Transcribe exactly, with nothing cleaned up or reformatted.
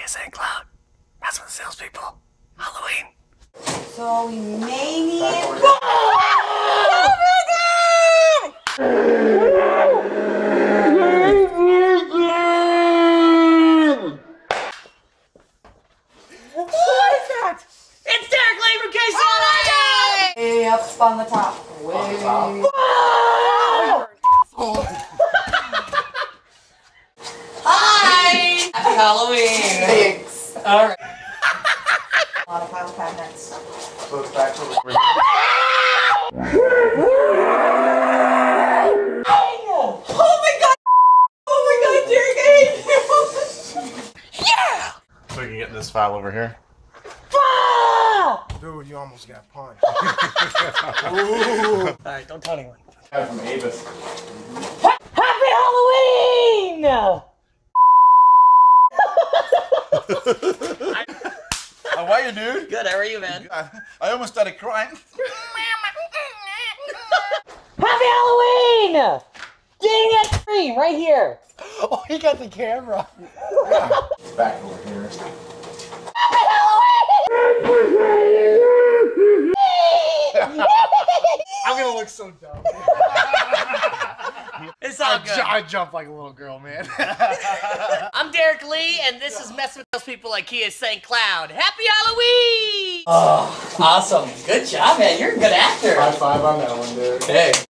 IKEA Saint Cloud. That's what the salespeople. Halloween. So we may need. Oh What is that? It's Derek Lee from K C L. Way up on the top. Way. On the top. Whoa! Hi! Happy Halloween! Thanks. Alright. A lot of house cabinets. So it's back to the Oh my god! Oh my god, Derek, I hate you! Yeah! So we can get this file over here. Dude, you almost got punched. Alright, don't tell anyone. Guy from Avis. Happy Halloween! How are you, dude? Good, how are you, man? I, I almost started crying. Happy Halloween! Getting that scream right here. Oh, he got the camera. Yeah. It's back over here. Happy Halloween! I'm gonna look so dumb. It's all I, good. ju I jump like a little girl, man. I'm Derek Lee, and this is Messing with Those People IKEA Saint Cloud. Happy Halloween! Oh, awesome. Good job, man. You're a good actor. High five on that one, dude. Hey.